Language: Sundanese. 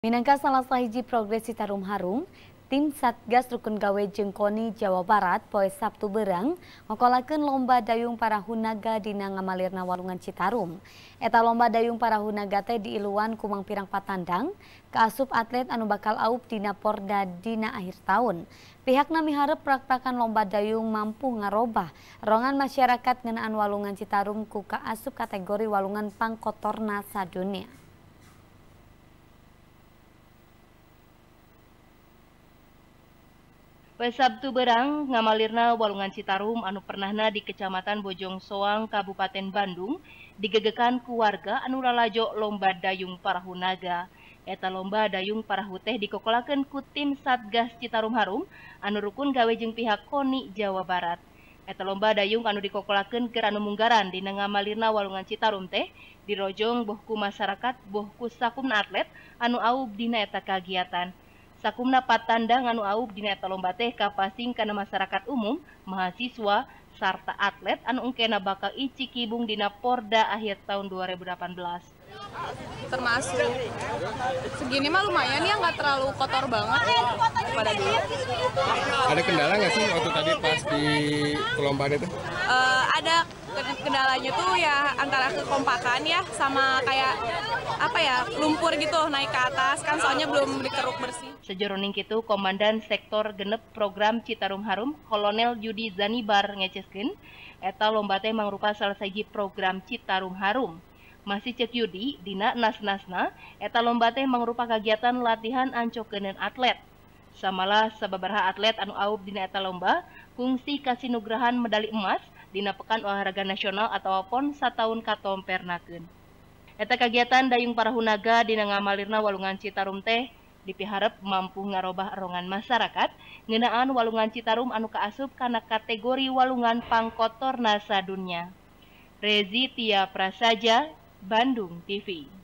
Minangka salah sahiji progres Citarum Harum, tim Satgas Rukun Gawe jeung KONI Jawa Barat poe Sabtu beurang ngokolakeun lomba dayung parahunaga dina ngamalirna walungan Citarum. Eta lomba dayung parahunaga teh diiluan ku mang pirang patandang kaasup atlet anu bakal aup dina Porda dina akhir tahun. Pihakna miharep praktakan lomba dayung mampu ngarobah rongan masyarakat ngeunaan walungan Citarum ku kaasup kategori walungan pangkotorna sadunya. Poe Sabtu beurang ngamalirna walungan Citarum anu pernahna di Kecamatan Bojong Soang, Kabupaten Bandung digegekan ku warga anu lalajo lomba dayung parahunaga. Eta lomba dayung parahu teh dikokolakeun ku tim Satgas Citarum Harum anu rukun gawe jeung pihak KONI Jawa Barat. Eta lomba dayung anu dikokolakeun keur anu munggaran dina ngamalirna walungan Citarum teh dirojong boh ku masyarakat boh ku sakumna atlet anu aub dina eta kagiatan. Sakumna patandang anu aub dina eta lomba teh kapasing kana masyarakat umum, mahasiswa, sarta atlet anu engkena bakal icikibung dina Porda akhir tahun 2018. Termasuk segini mah lumayan ya, nggak terlalu kotor banget pada dulu. Ada kendala nggak sih waktu tadi pas di perlombaan itu? Ada kendalanya tuh ya antara kekompakan ya sama kayak apa ya, lumpur gitu naik ke atas kan, soalnya belum dikeruk bersih. Sejroning kitu Komandan Sektor Genep Program Citarum Harum Kolonel Yudi Zanibar ngeceskeun eta lomba teh mangrupa salah sahiji program Citarum Harum. Masih cek Yudi dina nas-nasna eta lomba teh mangrupa kagiatan latihan ancokeun atlet. Samalah sababaraha atlet anu aub dina eta lomba kungsi kasinugrahan medali emas dina Pekan Olahraga Nasional atau PON sataun katompernakeun. Eta kagiatan dayung parahunaga dina ngamalirna walungan Citarum teh dipiharep mampu ngarobah rongan masyarakat ngeunaan walungan Citarum anu kaasup kana kategori walungan pangkotorna sadunya. Rezi Tia Prasaja, Bandung TV.